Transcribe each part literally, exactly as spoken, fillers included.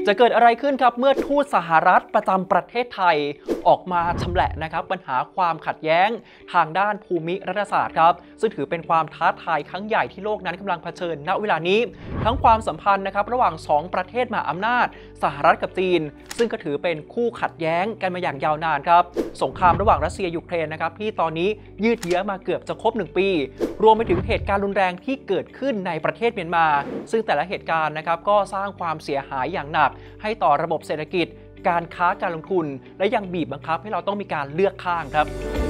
จะเกิดอะไรขึ้นครับเมื่อทูตสหรัฐประจำประเทศไทยออกมาชำแหละนะครับปัญหาความขัดแย้งทางด้านภูมิรัฐศาสตร์ครับซึ่งถือเป็นความท้าทายครั้งใหญ่ที่โลกนั้นกำลังเผชิญณเวลานี้ทั้งความสัมพันธ์นะครับระหว่างสองประเทศมหาอำนาจสหรัฐกับจีนซึ่งก็ถือเป็นคู่ขัดแย้งกันมาอย่างยาวนานครับสงครามระหว่างรัสเซียยูเครนนะครับที่ตอนนี้ยืดเยื้อมาเกือบจะครบหนึ่งปีรวมไปถึงเหตุการณ์รุนแรงที่เกิดขึ้นในประเทศเมียนมาซึ่งแต่ละเหตุการณ์นะครับก็สร้างความเสียหายอย่างหนักให้ต่อระบบเศรษฐกิจการค้าการลงทุนและยังบีบบังคับให้เราต้องมีการเลือกข้างครับ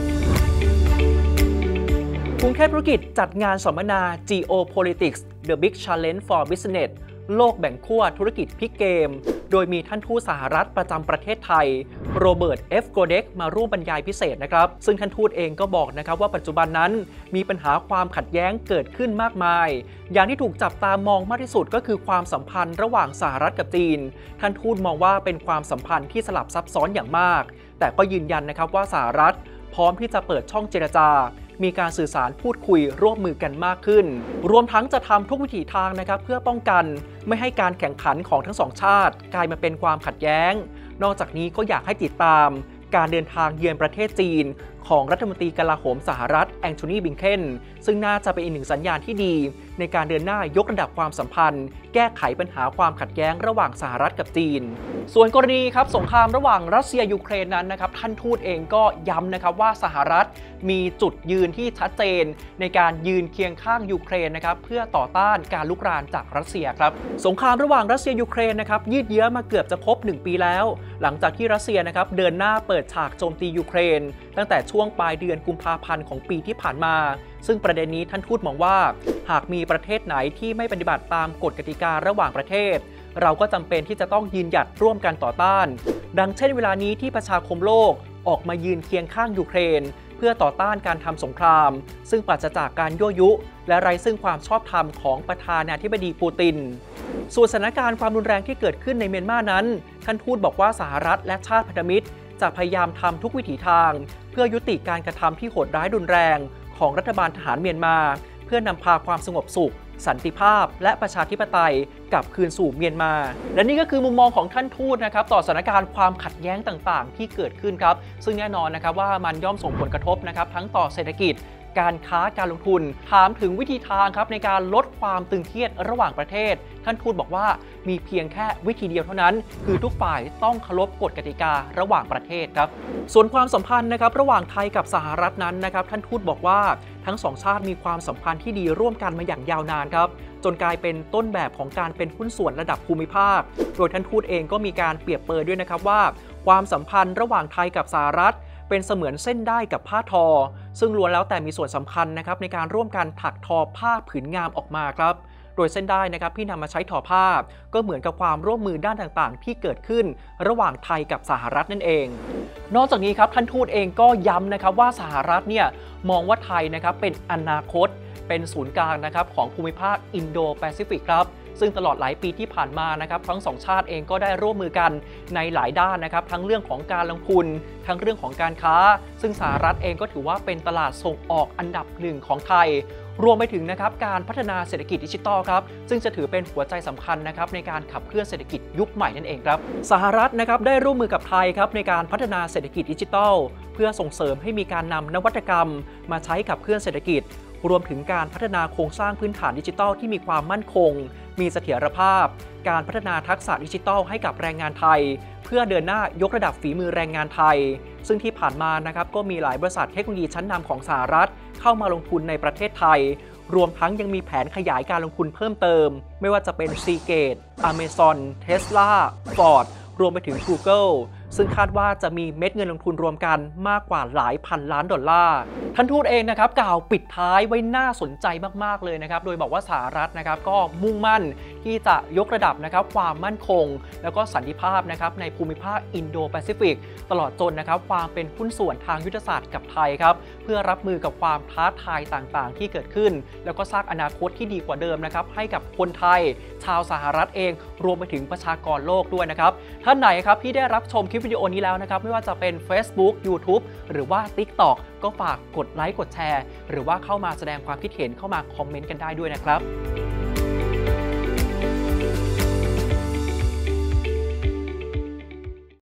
กรุงเทพธุรกิจจัดงานสัมมนา Geopolitics The Big Challenge for Business โลกแบ่งขั้วธุรกิจพลิกเกมโดยมีท่านทูตสหรัฐประจำประเทศไทยโรเบิร์ต เอฟ โกเด็กมาร่วมบรรยายพิเศษนะครับซึ่งท่านทูตเองก็บอกนะครับว่าปัจจุบันนั้นมีปัญหาความขัดแย้งเกิดขึ้นมากมายอย่างที่ถูกจับตามองมากที่สุดก็คือความสัมพันธ์ระหว่างสหรัฐกับจีนท่านทูตมองว่าเป็นความสัมพันธ์ที่สลับซับซ้อนอย่างมากแต่ก็ยืนยันนะครับว่าสหรัฐพร้อมที่จะเปิดช่องเจรจามีการสื่อสารพูดคุยร่วมมือกันมากขึ้นรวมทั้งจะทำทุกวิถีทางนะครับเพื่อป้องกันไม่ให้การแข่งขันของทั้งสองชาติกลายมาเป็นความขัดแย้งนอกจากนี้ก็อยากให้ติดตามการเดินทางเยือนประเทศจีนของรัฐมนตรีกลาโหมสหรัฐแอนโทนี บลิงเคนซึ่งน่าจะเป็นอีกหนึ่งสัญญาณที่ดีในการเดินหน้ายกระดับความสัมพันธ์แก้ไขปัญหาความขัดแย้งระหว่างสหรัฐกับจีนส่วนกรณีครับสงครามระหว่างรัสเซียยูเครนนั้นนะครับท่านทูตเองก็ย้ำนะครับว่าสหรัฐมีจุดยืนที่ชัดเจนในการยืนเคียงข้างยูเครนนะครับเพื่อต่อต้านการลุกรานจากรัสเซียครับสงครามระหว่างรัสเซียยูเครนนะครับยืดเยื้อมาเกือบจะครบหนึ่งปีแล้วหลังจากที่รัสเซียนะครับเดินหน้าเปิดฉากโจมตียูเครนตั้งแต่ช่วงปลายเดือนกุมภาพันธ์ของปีที่ผ่านมาซึ่งประเด็นนี้ท่านทูตมองว่าหากมีประเทศไหนที่ไม่ปฏิบัติตามกฎกติการะหว่างประเทศเราก็จำเป็นที่จะต้องยืนหยัดร่วมกันต่อต้านดังเช่นเวลานี้ที่ประชาคมโลกออกมายืนเคียงข้างยูเครนเพื่อต่อต้านการทำสงครามซึ่งปราศจากการยั่วยุและไร้ซึ่งความชอบธรรมของประธานาธิบดีปูตินส่วนสถานการณ์ความรุนแรงที่เกิดขึ้นในเมียนมานั้นท่านทูตบอกว่าสหรัฐและชาติพันธมิตรจะพยายามทำทุกวิถีทางเพื่อยุติการกระทำที่โหดร้ายรุนแรงของรัฐบาลทหารเมียนมาเพื่อนำพาความสงบสุขสันติภาพและประชาธิปไตยกลับคืนสู่เมียนมาและนี่ก็คือมุมมองของท่านทูตนะครับต่อสถานการณ์ความขัดแย้งต่างๆที่เกิดขึ้นครับซึ่งแน่นอนนะครับว่ามันย่อมส่งผลกระทบนะครับทั้งต่อเศรษฐกิจการค้าการลงทุนถามถึงวิธีทางครับในการลดความตึงเครียดระหว่างประเทศท่านทูตบอกว่ามีเพียงแค่วิธีเดียวเท่านั้นคือทุกฝ่ายต้องเคารพกฎกติการะหว่างประเทศครับส่วนความสัมพันธ์นะครับระหว่างไทยกับสหรัฐนั้นนะครับท่านทูตบอกว่าทั้งสองชาติมีความสัมพันธ์ที่ดีร่วมกันมาอย่างยาวนานครับจนกลายเป็นต้นแบบของการเป็นหุ้นส่วนระดับภูมิภาคโดยท่านทูตเองก็มีการเปรียบเปรยด้วยนะครับว่าความสัมพันธ์ระหว่างไทยกับสหรัฐเป็นเสมือนเส้นด้ายกับผ้าทอซึ่งล้วนแล้วแต่มีส่วนสำคัญนะครับในการร่วมกันถักทอผ้าผืนงามออกมาครับโดยเส้นด้ายนะครับที่นำมาใช้ทอผ้าก็เหมือนกับความร่วมมือด้านต่างๆที่เกิดขึ้นระหว่างไทยกับสหรัฐนั่นเองนอกจากนี้ครับท่านทูตเองก็ย้ำนะครับว่าสหรัฐเนี่ยมองว่าไทยนะครับเป็นอนาคตเป็นศูนย์กลางนะครับของภูมิภาคอินโดแปซิฟิกครับซึ่งตลอดหลายปีที่ผ่านมานะครับทั้งสองชาติเองก็ได้ร่วมมือกันในหลายด้านนะครับทั้งเรื่องของการลงทุนทั้งเรื่องของการค้าซึ่งสหรัฐเองก็ถือว่าเป็นตลาดส่งออกอันดับหนึ่งของไทยรวมไปถึงนะครับการพัฒนาเศรษฐกิจดิจิทัลครับซึ่งจะถือเป็นหัวใจสำคัญนะครับในการขับเคลื่อนเศรษฐกิจยุคใหม่นั่นเองครับสหรัฐนะครับได้ร่วมมือกับไทยครับในการพัฒนาเศรษฐกิจดิจิทัลเพื่อส่งเสริมให้มีการนำนวัตกรรมมาใช้ขับเคลื่อนเศรษฐกิจรวมถึงการพัฒนาโครงสร้างพื้นฐานดิจิทัลที่มีความมั่นคงมีเสถียรภาพการพัฒนาทักษะดิจิทัลให้กับแรงงานไทยเพื่อเดินหน้ายกระดับฝีมือแรงงานไทยซึ่งที่ผ่านมานะครับก็มีหลายบริษัทเทคโนโลยีชั้นนำของสหรัฐเข้ามาลงทุนในประเทศไทยรวมทั้งยังมีแผนขยายการลงทุนเพิ่มเติมไม่ว่าจะเป็น Seagate Amazon Tesla Ford รวมไปถึง Google ซึ่งคาดว่าจะมีเม็ดเงินลงทุนรวมกันมากกว่าหลายพันล้านดอลลาร์ท่านทูตเองนะครับกล่าวปิดท้ายไว้น่าสนใจมากๆเลยนะครับโดยบอกว่าสหรัฐนะครับก็มุ่งมั่นที่จะยกระดับนะครับความมั่นคงแล้วก็สันติภาพนะครับในภูมิภาคอินโดแปซิฟิกตลอดจนนะครับความเป็นหุ้นส่วนทางยุทธศาสตร์กับไทยครับเพื่อรับมือกับความท้าทายต่างๆที่เกิดขึ้นแล้วก็สร้างอนาคตที่ดีกว่าเดิมนะครับให้กับคนไทยชาวสหรัฐเองรวมไปถึงประชากรโลกด้วยนะครับท่านไหนครับที่ได้รับชมคลิปวิดีโอนี้แล้วนะครับไม่ว่าจะเป็น Facebook YouTube หรือว่า TikTok ก็ฝากกดไลค์กดแชร์หรือว่าเข้ามาแสดงความคิดเห็นเข้ามาคอมเมนต์กันได้ด้วยนะครับ